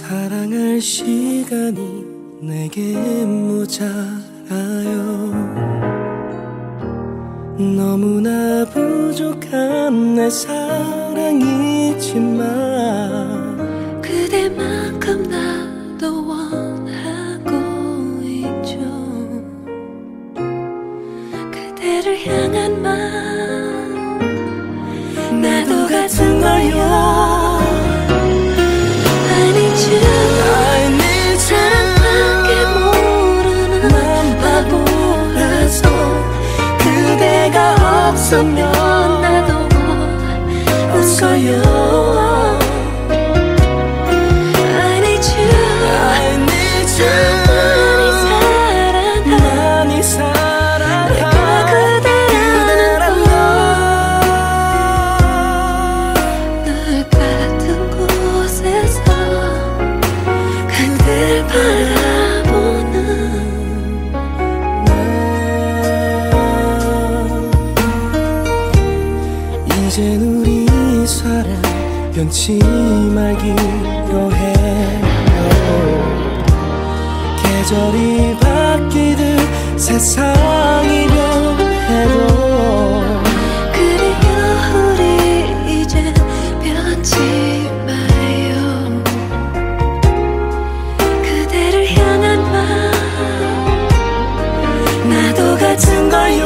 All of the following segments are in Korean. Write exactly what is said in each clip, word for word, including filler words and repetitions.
사랑할 시간이 내게 모자라요. 너무나 부족한 내 사랑이지만 그대만큼 나도 원하고 있죠. 그대를 향한 마음 나도 같은 걸요. 없으면 나도 웃어요. I need you, I need you. 많이 사랑하, 내가 그대라는 걸. 늘 같은 곳에서 그댈 바라보는 이젠 우리 사랑 변치 말기로 해요. 계절이 바뀌듯 세상이 변해도 그래요 우리 이젠 변치 마요. 그대를 향한 마음 나도 같은 걸요.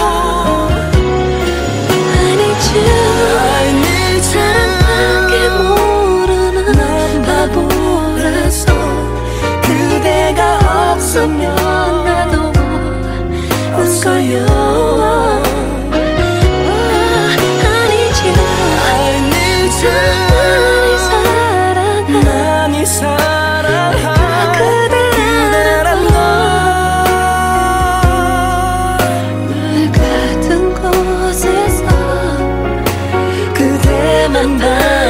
사랑밖에 모르는 바보라서 그대가 없으면 나도 웃어요. I need you, I need you. 많이 사랑하, 그대라는 걸. 늘 같은 곳에서 그대만 봐.